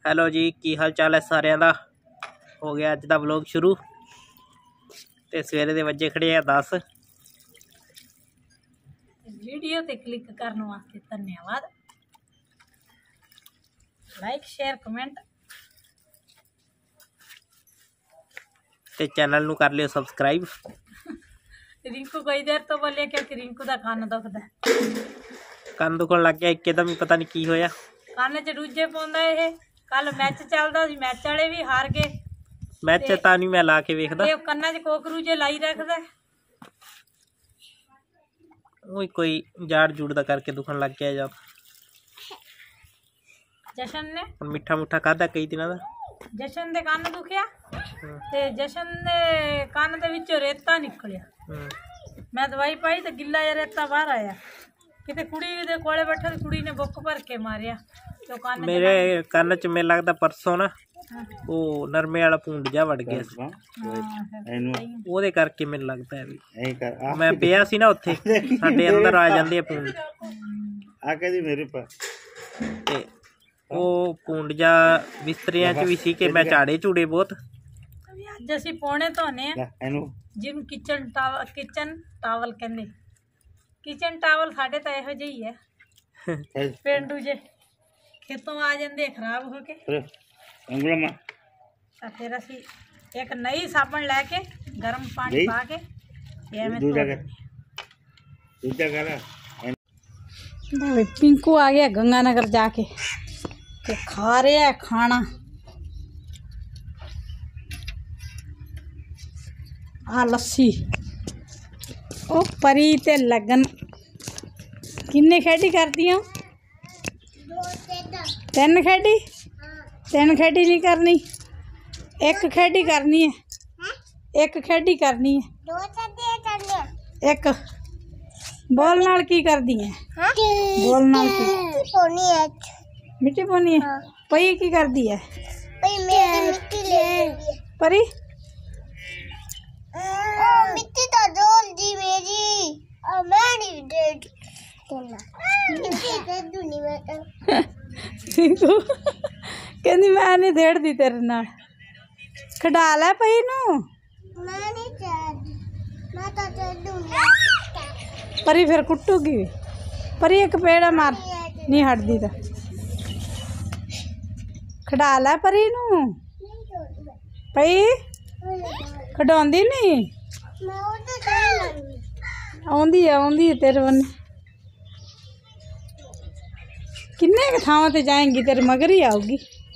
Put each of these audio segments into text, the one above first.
Hello जी, की हाल चाल है सारिਆਂ ਦਾ। हो गया अज का व्लॉग शुरू ते सवेरे दे वजे खड़े आ 10। वीडियो ते क्लिक करने वास्ते धन्यवाद। लाइक शेयर कमेंट ते चैनल नू कर लियो सबसक्राइब। रिंकू कई देर तो बोलिया क्योंकि रिंकू का कान दुखदा, कान दुखन लग गया एकदम ही, पता नहीं की होया। कान च रूजे पाउंदा ये। कल मैच चलदा सी, मैच वाले भी हार गए। मैच ता नहीं मैं ला के वेखदा, ये कन्ना च कोकरूजे लाई रखदा। ओए कोई जाड़ जूड़ दा करके दुखन लग गया जा। जशन ने मिठा मुठा खादा कई दिनों दा। जशन दे कान दुखिया ते जशन दे कान दे विचों रेता निकलिया। मैं दवाई पाई तो गिल्ला या रेता बाहर आया। किते कुड़ी दे कोले बैठा ते कुड़ी ने बुक भर के मारिया तो कान मेरे कान च मेरे लगदा परसों ना वो नरमे वाला पूंड जा वड़ गया सी, ओदे करके मैनूं लगदा है भी मैं पिया सी ना उत्थे साडे अंदर आ जांदे आ पूंड आके दी मेरे पर ते वो पूंड जा बिस्तरियां च भी सी कि मैं झाड़े झूड़े बहुत। अज असीं पौने धोने जिन किचन टावल कहंदे। किचन टावल साडे तां इहो जिही है पेंडू जे खेतों आ जाते खराब होके। फिर असी एक नई साबन लैके गर्म पानी पा के पिंकू आ गया गंगानगर जाके ते खा रहा है खाना। आ लस्सी ओ परी ते लगन किन्ने खेडी करती हूँ? तीन खेडी? तीन खेडी नहीं करनी, एक खेडी करनी है। एक खेडी करनी है। एक बोल नाल की कर दी है? बोल नाल की मिट्टी पानी है। पई की कर दी है? परी मिट्टी तो डोल दी मेरी और मैं नहीं डेड कहनी मैं नहीं देड़ दी तेरे नाल खड़ा लै पई नू। परी फिर कुटूगी परी एक पेड़ा मार नहीं हटदी तो खड़ा लै परी नू। पई खड़ाउंदी नहीं आउंदी है तेरे बन्ने किन्ने के थावां ते जाएंगी तेरे मगर ही आऊगी।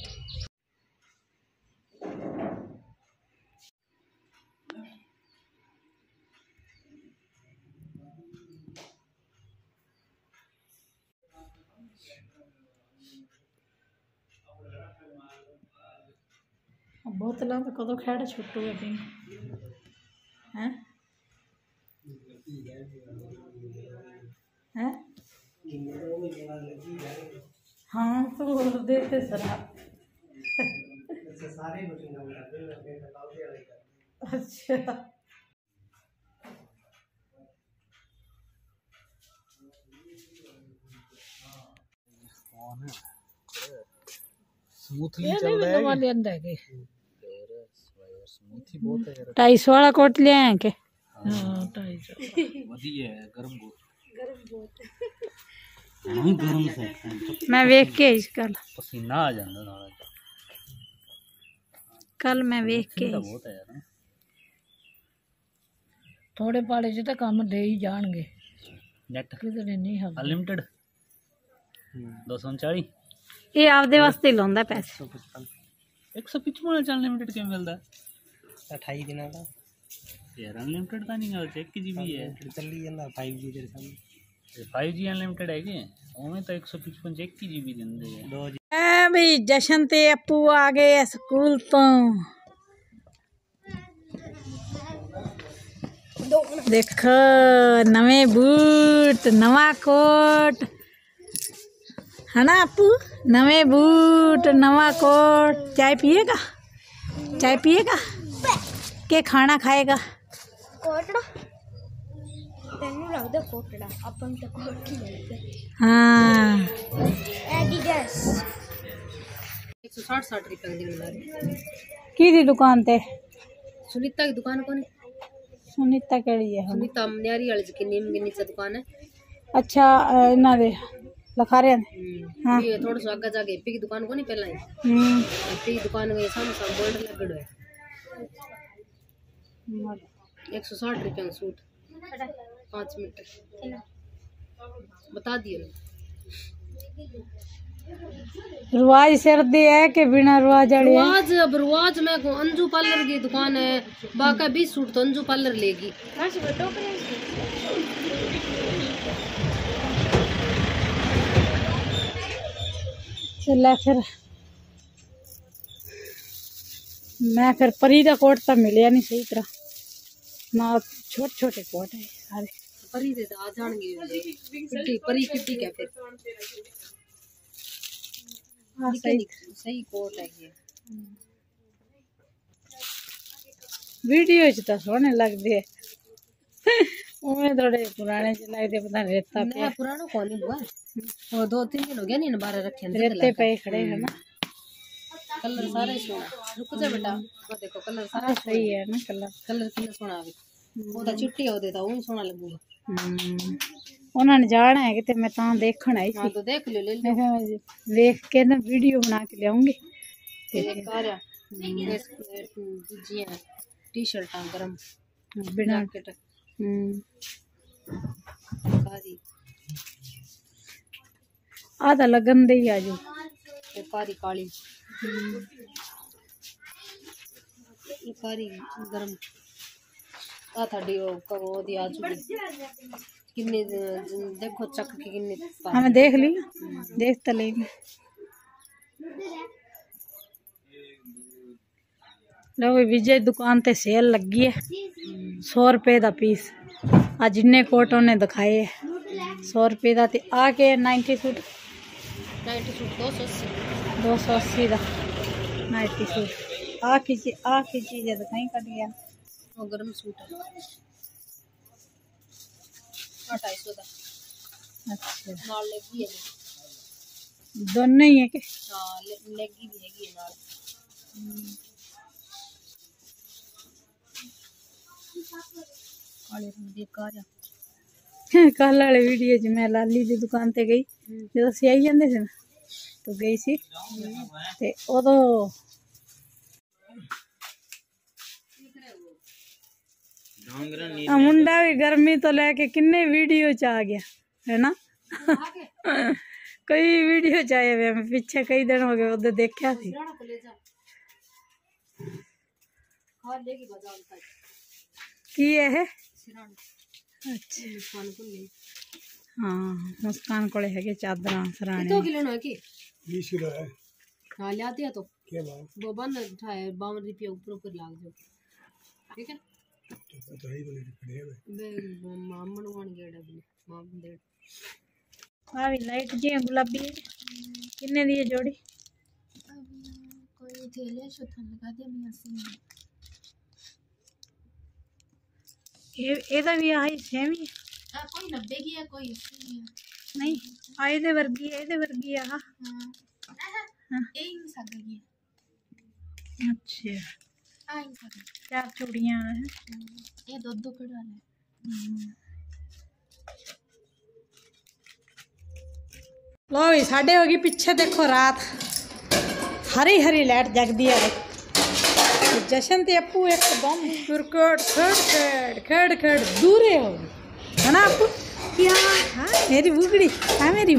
बोतलों तो कदों खेड़ छुट्टू है हैं हैं हाँ तो देते सरा अच्छा स्मूथली चल रहा है। स्मूथी बहुत है यार। 250 वाला कोट ले आए के? हाँ 250 वधिया है, गरम बहुत गरम से मैं वेख के इस कल पसीना आ जाता नाल। कल मैं वेख के बहुत है यार। थोड़े पाले च तो काम दे ही जाएंगे। नेट किधर नहीं है अनलिमिटेड 239 ये आपदे वास्ते लाउंदा पैसे। 155 च अनलिमिटेड क्यों मिलता? 28 दिन का यार अनलिमिटेड तो नहीं है, 1 GB है चली जाता। 5G तेरे सामने 5G अनलिमिटेड है कि ओमें तो 155 1 GB देंदे हैं 2 GB। ए भाई जशन ते अपू आ गए स्कूल तो देखो नवे बूट नवा कोट है ना अपू? नवे बूट नवा कोट। चाय पिएगा? चाय पिएगा के खाना खाएगा? कोटड़ा तेनू लगदा कोटड़ा अपन तक मक्खी लगदा। हाँ एडिडास 160 रुपए की देने की दी दुकान ते सुनीता की दुकान कौन सुनीता केड़ी है सुनीता न्यारी वाली की नीम के नीचे दुकान है। अच्छा इना दे लखारे हाँ ये थोड़ा सा आगे जाके एपी की दुकान को नहीं पहला ही एपी की दुकान के सामने सामने बोर्ड लगड़ो है 160 रुपए का सूट 5 मीटर बता दियो रुआज सर्दी है कि बिना रुआज वाली है रुआज अब रुआज में को अंजू पार्लर की दुकान है बाका 20 सूट तो अंजू पार्लर लेगी। चला फिर मैं फिर परी का कोट तो मिलिया नहीं सही तरह ना छोटे छोटे कोट है सारे परी दे आ जाएंगे किट्टी परी किट्टी क्या फिर हाँ सही सही कोट है ये वीडियो च तो सोने लगते है उन्हें थोड़े पुराने च लगते पता नहीं रेता पे पुराना कौन नहीं हुआ वो 2-3 दिन हो गया नहीं बारह रखे रेते पे खड़े है ना कलर सारे सोना रुक जा बेटा वो देखो कलर सारा सही है ना कलर कलर कितना सोना है वो तो चिट्टी हो देता वो सोना लगूगा उन्होंने जाना है कि मैं ता देखण आई हां थी तो देख लो ले मैं कहा देख के ना वीडियो बना के लाऊंगी एक आ जी टी-शर्ट गरम बिना जैकेट कारी आधा लगन दे ही आजू ये कारी काली ये कारी गरम आ थाडी वो दी आज किन्ने देखो चक के किन्ने हमें देख ली देख तो ली लो विजय दुकान ते सेल लगी है 100 रुपए का पीस आज जिन्ने कोट उन्हें दिखाए है 100 रुपए का ते आके 90 सूट 280 का 90 सूट आखी चीज दिखाई कट गया वो गरम सूट है 250 का अच्छा नाल लगी है दोनों ही है के हां लगी भी हैगी नाल काले रंग दी काजा कल वाले वीडियो च मैं लाली दी दुकान ते गई जो सियाई जांदे सी ना तो गई सी ते ओदो मुंडा भी गर्मी तो लेके किन्ने वीडियो च आ गया है ना कई वीडियो च आए हुए मैं पीछे कई दिन हो गए उधर देखा थी की है अच्छा हाँ मुस्कान को है चादर सराने 2 किलो है कि 20 किलो है हाँ लिया दिया तो क्या भाव वो बन उठाए 52 रुपये ऊपर लाग जाओ ठीक है तो ही बोले खड़े हैं मामन वन गेड़ा भी मामन दे हाँ भी लाइट जी गुलाबी किन्ने दी जोड़ी कोई थैले शोथन लगा दिया मैं ऐसे ਇਹਦਾ ਵੀ ਆਹੀ ਸੇਮ ਹੀ कोई 90 की है कोई 80 की है ਨਹੀਂ ਆ ਇਹਦੇ ਵਰਗੀ ਹੈ ਇਹਦੇ ਵਰਗੀ ਆ हाँ ये इन सागर की है ਅੱਛਾ हाँ इन सागर ਚਾਰ ਚੂੜੀਆਂ ਹੈ ये दो कड़ा है लो भी साढ़े हो गई पीछे देखो रात हरी हरी लाइट जगदी है जशन ते अपू एकदम क्रिकेट खेड़ खेड़ दूरे हो गई है ना अपू क्या हाँ मेरी बुगड़ी हाँ मेरी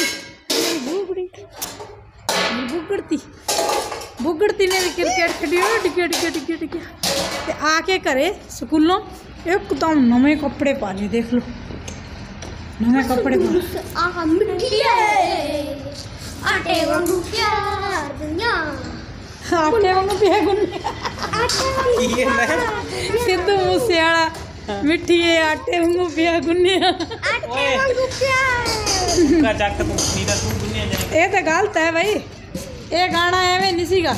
बुगड़ती ने भी क्रिकेट खेड़ी डिगे आके करे स्कूलों एकदम नवे कपड़े पा ले देख लो नवे कपड़े आहा मिट्टी है आटे वांगू प्यार दुनिया आटे वांगू पिया गुन्ने सिद्धू मूसेवाला मिट्टी है आटे वांगू पिया गुन्ने आटे वांगू प्यार का जग तू नीदा तू दुनिया जाने ये तो गलत है भाई ये गाना एवं नहीं सीगा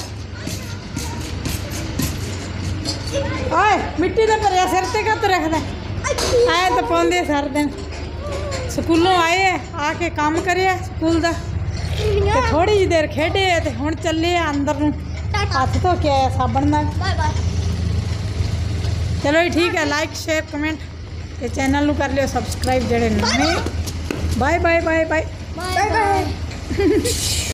ओए मिट्टी दे पर सिर ते कत रखदा आए तो पांदे सर दिन स्कूलों आए आके काम करे स्कूल दा ਤੇ ਥੋੜੀ ਜਿਹੀ ਦੇਰ ਖੇਡੇ ਤੇ ਹੁਣ ਚੱਲੇ ਆ ਅੰਦਰ ਨੂੰ ਹੱਥ ਧੋ ਕੇ ਆਇਆ ਸਾਬਣ ਨਾਲ ਬਾਏ ਬਾਏ ਚਲੋ ਜੀ ਠੀਕ ਹੈ ਲਾਈਕ ਸ਼ੇਅਰ ਕਮੈਂਟ ਤੇ ਚੈਨਲ ਨੂੰ ਕਰ ਲਿਓ ਸਬਸਕ੍ਰਾਈਬ ਜਿਹੜੇ ਨਵੇਂ bye bye bye bye bye bye